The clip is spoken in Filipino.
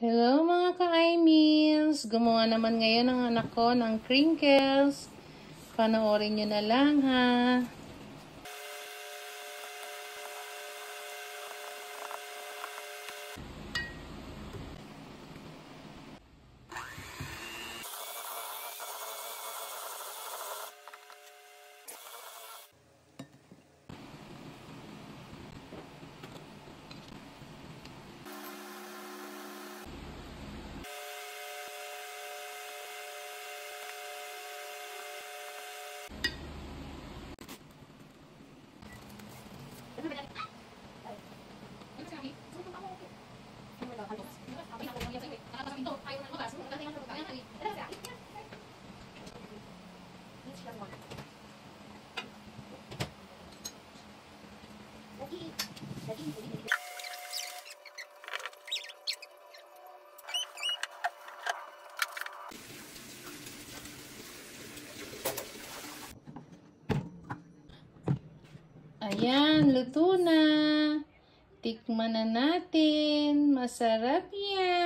Hello mga ka-I-Meals! Gumawa naman ngayon ang anak ko ng crinkles. Panoorin nyo na lang ha. Ayan, luto na. Tikman na natin. Masarap yan.